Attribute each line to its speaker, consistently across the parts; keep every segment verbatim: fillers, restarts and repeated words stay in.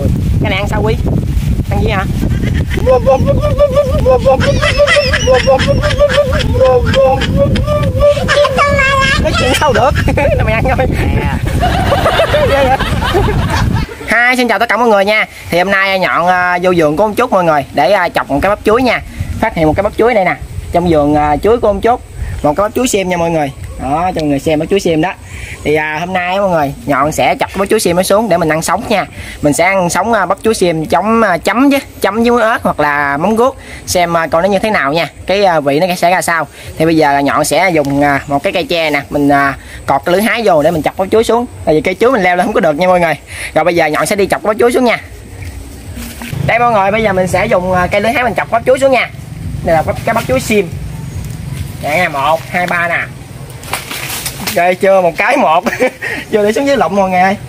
Speaker 1: người. Cái này ăn sao Quý? Ăn gì hả? Nói chuyện sao được. Nó mày ăn thôi. Hi, xin chào tất cả mọi người nha. Thì hôm nay Nhọn uh, vô vườn của ông Trúc mọi người để uh, chọc một cái bắp chuối nha. Phát hiện một cái bắp chuối đây nè, trong vườn uh, chuối của ông Trúc. Một cái bắp chuối xiêm nha mọi người. Đó, cho mọi người xem bắp chuối xiêm đó. Thì à, hôm nay mọi người Nhọn sẽ chọc bắp chuối xiêm nó xuống để mình ăn sống nha. Mình sẽ ăn sống à, bắp chuối xiêm chấm à, chấm với chấm với muối ớt hoặc là mắm ruốc, xem à, coi nó như thế nào nha. Cái à, vị nó sẽ ra sao. Thì bây giờ Nhọn sẽ dùng à, một cái cây tre nè, mình à, cọt cái lưỡi hái vô để mình chọc bắp chuối xuống. Tại vì cây chuối mình leo lên không có được nha mọi người. Rồi bây giờ Nhọn sẽ đi chọc bắp chuối xuống nha. Đây mọi người, bây giờ mình sẽ dùng à, cây lưỡi hái mình chọc bắp chuối xuống nha. Đây là cái bắp chuối xiêm. Đây một, hai, ba nè. Ghê chưa, một cái một. Vô để xuống dưới lụm mọi người ơi.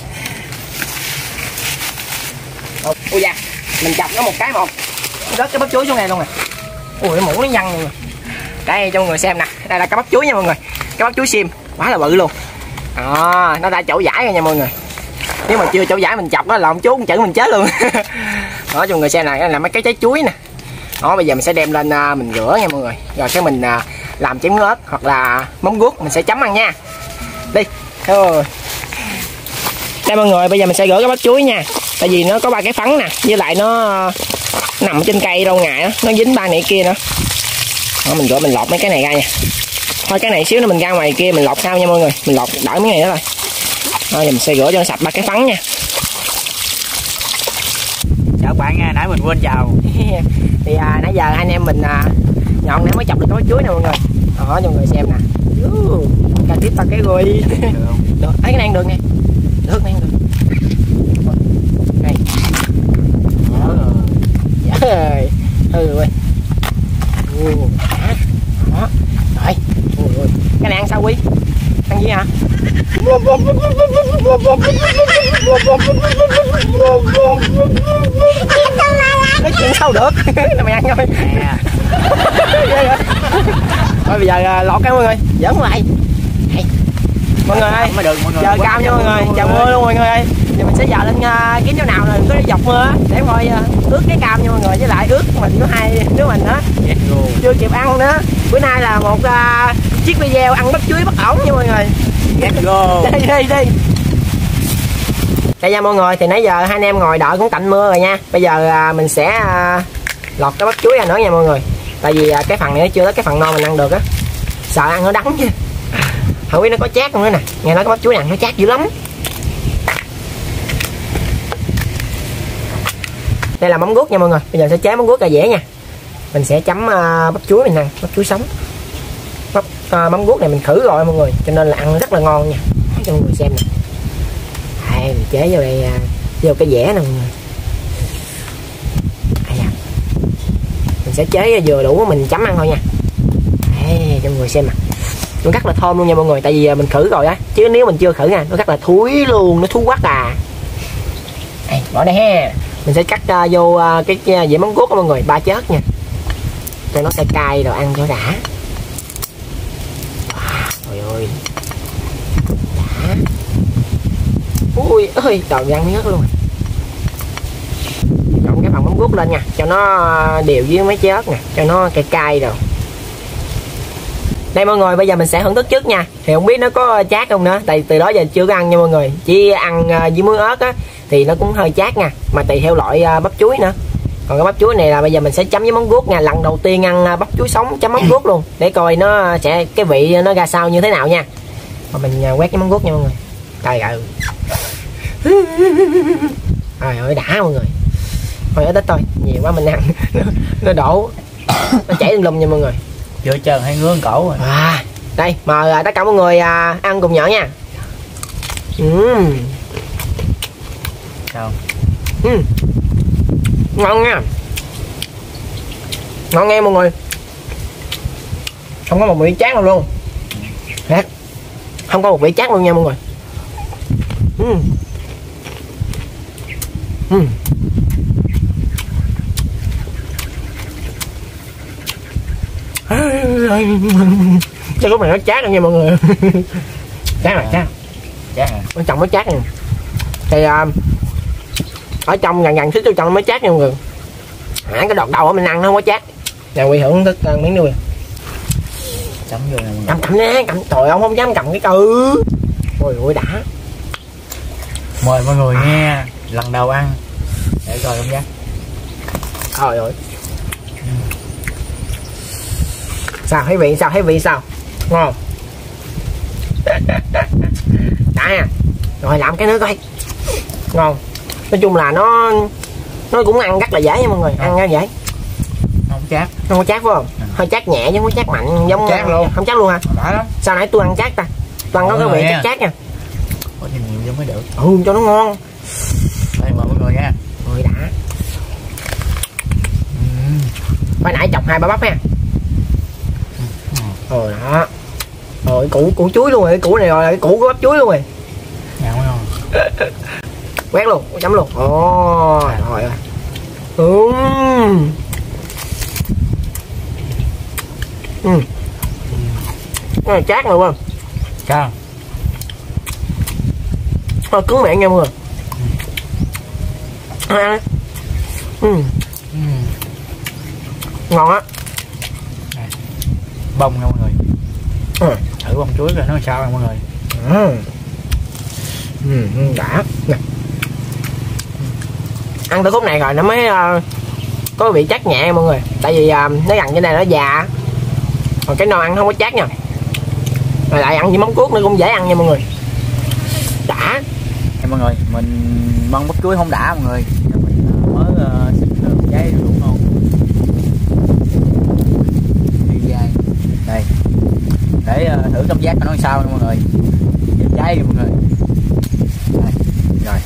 Speaker 1: Ui da, mình chọc nó một cái một, rớt cái bắp chuối xuống này luôn rồi. Ui cái mũ nó văng luôn rồi. Đây cho mọi người xem nè, đây là cái bắp chuối nha mọi người. Cái bắp chuối xiêm quá là bự luôn. Đó, nó đã chậu vải rồi nha mọi người. Nếu mà chưa chậu vải mình chọc nó lộn chuối chữ mình chết luôn. Đó cho mọi người xem này, đây là mấy cái trái chuối nè. Đó bây giờ mình sẽ đem lên mình rửa nha mọi người. Rồi cái mình làm chém ớt hoặc là mắm ruốc mình sẽ chấm ăn nha. Đi. Thôi. Đây mọi người, bây giờ mình sẽ rửa cái bắp chuối nha. Tại vì nó có ba cái phấn nè, với lại nó nằm trên cây lâu ngày đó, nó dính ba này kia nữa. Đó, mình rửa mình lọt mấy cái này ra nha. Thôi cái này xíu nữa mình ra ngoài kia mình lọt sau nha mọi người. Mình lọt đợi mấy ngày đó thôi. Đó, giờ mình sẽ rửa cho nó sạch ba cái phấn nha.
Speaker 2: Chào các bạn nha, nãy mình quên chào.
Speaker 1: Thì à, nãy giờ anh em mình à, Nhọn nãy mới chọc được cái bắp chuối nè mọi người. Đó cho mọi người xem nè. Cà tiếp ta cái rồi. Được, thấy cái này ăn được nè. Được này ăn được. Đây. Đó. Dạ rồi. Ừ ơi. Đó. Rồi. Ôi, cái này ăn sao Quý? Ăn gì hả? Nói chuyện sao được. Là mày ăn thôi. Thôi bây giờ lọt cái mọi người, giỡn lại. Hey. Mọi người ơi,
Speaker 2: mới được, mọi người
Speaker 1: giờ cao nha mọi người, chào mưa luôn mọi người ơi. Giờ mình sẽ giờ lên uh, kiếm chỗ nào rồi có dọc mưa để coi uh, ướt cái cam nha mọi người, với lại ướt mình có hai đứa mình nữa. Chưa kịp ăn nữa. Bữa nay là một uh, chiếc video ăn bắp chuối bất ổn nha mọi người.
Speaker 2: Let's go.
Speaker 1: Đi đi đi. Đây nha mọi người, thì nãy giờ hai anh em ngồi đợi cũng tạnh mưa rồi nha. Bây giờ uh, mình sẽ uh, lọt cái bắp chuối ra nữa nha mọi người. Tại vì uh, cái phần này nó chưa tới cái phần non mình ăn được á. Sợ ăn nó đắng chứ. Không biết nó có chát không nữa nè. Nghe nói cái bắp chuối này nó chát dữ lắm. Đây là mắm ruốc nha mọi người. Bây giờ sẽ chế mắm ruốc ra dễ nha. Mình sẽ chấm uh, bắp chuối mình ăn, bắp chuối sống. Bắp uh, mắm ruốc này mình khử rồi mọi người, cho nên là ăn rất là ngon nha. Cho mọi người xem nè. Đây, mình chế vô đây uh, vô cái dẻ nè mọi người. Đây nè. Mình sẽ chế vừa đủ mình chấm ăn thôi nha. Đây, cho mọi người xem nè. Nó rất là thơm luôn nha mọi người, tại vì mình khử rồi á, chứ nếu mình chưa khử nha nó rất là thúi luôn, nó thúi quá à. Đây, bỏ đây ha. Mình sẽ cắt uh, vô uh, cái dĩa mắm ruốc của mọi người, ba chớt nha, cho nó cay cay rồi ăn cho đã. Wow, trời ơi đã. Ui ơi trời, ăn miếng ớt luôn. Trộn cái phần mắm ruốc lên nha, cho nó đều với mấy trái ớt nè, cho nó cay cay rồi. Đây mọi người, bây giờ mình sẽ thưởng thức trước nha. Thì không biết nó có chát không nữa, tại từ đó giờ chưa có ăn nha mọi người, chỉ ăn với muối ớt á thì nó cũng hơi chát nha, mà tùy theo loại bắp chuối nữa. Còn cái bắp chuối này là bây giờ mình sẽ chấm với mắm ruốc nha. Lần đầu tiên ăn bắp chuối sống chấm mắm ruốc luôn, để coi nó sẽ cái vị nó ra sao như thế nào nha. Mà mình quét cái mắm ruốc nha mọi người. Trời ơi. Trời ơi đã mọi người. Thôi ít ít thôi, nhiều quá mình ăn nó đổ nó chảy lên lum nha mọi người.
Speaker 2: Chưa chờ hay ngứa cổ rồi.
Speaker 1: À, đây mời tất cả mọi người à, ăn cùng nhỏ nha. Uhm.
Speaker 2: Sao?
Speaker 1: Uhm. Ngon nha. Ngon nghe mọi người. Không có một vị chát nào luôn. Đấy. Không có một vị chát luôn nha mọi người. Uhm. Uhm. Cái lúc này nó chát rồi nha mọi người. Chát rồi, chát.
Speaker 2: Chát hả?
Speaker 1: Quan trọng nó chát nè. Thì uh, ở trong gần gần xíu trong nó mới chát nha mọi người. Hả, cái đọt đầu ở mình ăn nó không có chát. Nè Quy hưởng thức uh, miếng nuôi.
Speaker 2: Chấm vô nè.
Speaker 1: Cầm cầm nè, cầm trời ông không dám cầm cái cừ. Ôi ôi đã.
Speaker 2: Mời mọi người nghe lần đầu ăn để coi cảm giác.
Speaker 1: Trời ơi. Sao thấy vị sao thấy vị sao? Ngon. Đã nha. Rồi làm cái nữa coi. Ngon. Nói chung là nó nó cũng ăn rất là dễ nha mọi người, ăn rất dễ.
Speaker 2: Không chát.
Speaker 1: Không có chát phải không? Ừ. Hơi chát nhẹ chứ không có chát mạnh giống
Speaker 2: chát luôn.
Speaker 1: Không chát luôn hả?
Speaker 2: Đã lắm.
Speaker 1: Sao nãy tôi ăn chát ta? Tôi ăn có cái vị chát chát nha.
Speaker 2: Có nhiều nhiều cho mới được.
Speaker 1: Ừ cho nó ngon.
Speaker 2: Đây mời mọi người nha.
Speaker 1: Rồi đã. Hồi nãy chọc hai ba bắp nha. Rồi đó. Rồi củ củ chuối luôn rồi, cái củ này rồi, cái củ của bắp chuối luôn rồi.
Speaker 2: Dạ không?
Speaker 1: Quét luôn, chấm luôn. Ồ, rồi rồi. Ừ. Ừ. Cái này chát rồi không?
Speaker 2: Sao?
Speaker 1: Nó cứng miệng nha mọi người. À. Ừ.
Speaker 2: Ừ.
Speaker 1: Ngon á.
Speaker 2: Bông nha mọi người.
Speaker 1: Ừ.
Speaker 2: Thử bông chuối rồi nó sao nha mọi người.
Speaker 1: Ừ. Ừ, đã. Nè. Ăn tới khúc này rồi nó mới uh, có vị chát nhẹ mọi người. Tại vì uh, nó gần cái này nó già. Còn cái non ăn không có chát nha. Rồi lại ăn với mắm cuốc nó cũng dễ ăn nha mọi người. Đã.
Speaker 2: Hey, mọi người, mình bông bắp chuối không đã mọi người. Mình mới uh, xịt đường giấy đúng không? Đi dai. Đây. Để uh, thử cảm giác nó sao nha mọi người. Giật giấy đi mọi người. Đây. Rồi.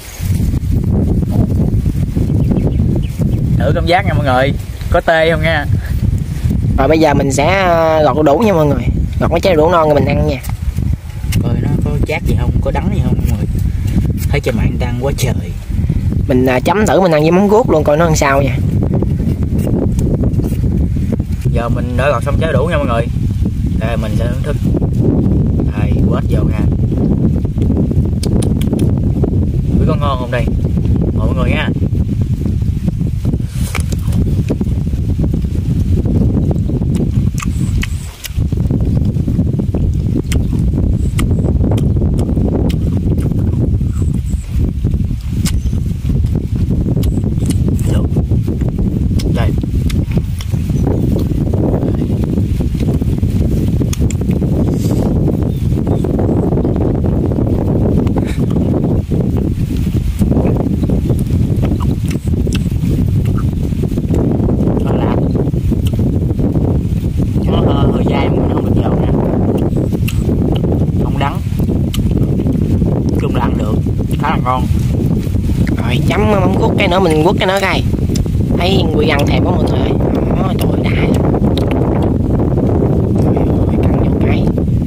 Speaker 2: Thử cảm giác nha mọi người. Có tê không nha.
Speaker 1: Rồi bây giờ mình sẽ gọt đu đủ nha mọi người. Gọt mấy trái đu đủ non rồi mình ăn nha.
Speaker 2: Coi nó có chát gì không, có đắng gì không mọi người. Thấy trên mạng đang quá trời.
Speaker 1: Mình chấm thử mình ăn với mắm ruốc luôn coi nó ăn sao nha.
Speaker 2: Giờ mình đã gọt xong trái đủ nha mọi người. Đây mình sẽ thưởng thức. Đây quết vô nha. Biết có ngon không đây? Mời mọi người nha. Khá là ngon.
Speaker 1: Rồi chấm mắm cuốc cái nữa mình quất cái nữa coi. Thấy Quy ăn thèm quá mọi người ơi. Đó, trời ơi đã. Trời ơi cắn vô cái.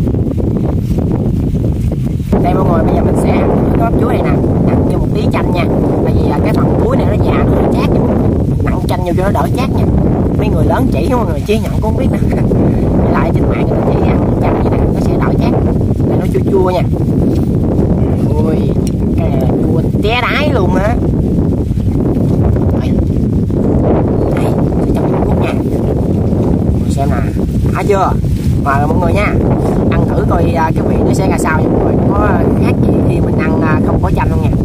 Speaker 1: Đây mọi người bây giờ mình sẽ ăn cái bắp chuối này nè, ăn cho một tí chanh nha. Tại vì cái phần chuối này nó già nó hơi chát, nặng chanh vô cho nó đỡ chát nha. Mấy người lớn chỉ mọi người chứ nhỏ cũng không biết nè. Với lại trên mạng người ta chỉ ăn chanh vậy nè, nó sẽ đỡ chát. Đây nó chua chua nha. Ui, cái này là chua té đáy luôn á. Đây, đây, sẽ cho mình cút nha. Mình xem nè, đã chưa? Mời mọi người nha. Ăn thử coi cái vị nó sẽ ra sao nha mọi người. Có khác gì khi mình ăn không có chanh không nha.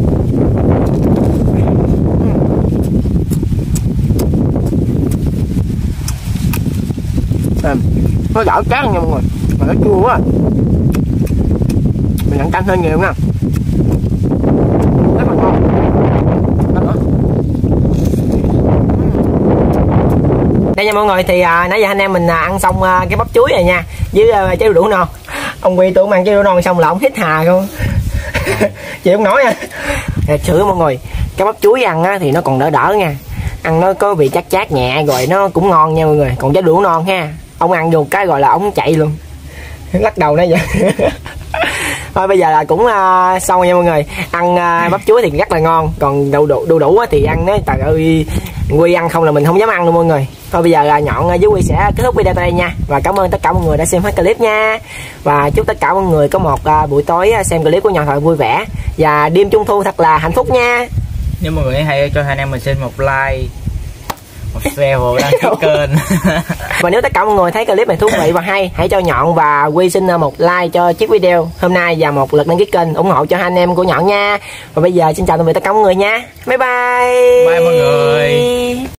Speaker 1: Ừ. Nó đỡ chát nha mọi người, mà nó chua quá. Mình ăn chanh hơi nhiều nha. Rất là ngon. Đây nha mọi người, thì à, nãy giờ anh em mình à, ăn xong à, cái bắp chuối này nha, với à, trái đu đủ non. Ông Quy tôi cũng ăn trái đu đủ non xong là ông hít hà không. Chị không nói nha. Thật sự mọi người, cái bắp chuối ăn á, thì nó còn đỡ đỡ nha. Ăn nó có vị chát chát nhẹ rồi nó cũng ngon nha mọi người. Còn trái đu đủ non ha, ông ăn vô cái gọi là ông chạy luôn. Lắc đầu nó vậy. Thôi bây giờ là cũng uh, xong nha mọi người. Ăn uh, bắp chuối thì rất là ngon. Còn đu đủ, đu đủ thì ăn nó trời ơi, Quy ăn không là mình không dám ăn luôn mọi người. Thôi bây giờ là Nhọn với Quy sẽ kết thúc video tại đây nha. Và cảm ơn tất cả mọi người đã xem hết clip nha. Và chúc tất cả mọi người có một uh, buổi tối xem clip của Nhọn thật vui vẻ. Và đêm trung thu thật là hạnh phúc nha.
Speaker 2: Nếu mọi người hay cho hai anh em mình xin một like, một share và đăng ký kênh.
Speaker 1: Và nếu tất cả mọi người thấy clip này thú vị và hay, hãy cho Nhọn và Quy xin một like cho chiếc video hôm nay và một lượt đăng ký kênh ủng hộ cho hai anh em của Nhọn nha. Và bây giờ xin chào tạm biệt tất cả mọi người nha. Bye bye.
Speaker 2: Bye mọi người.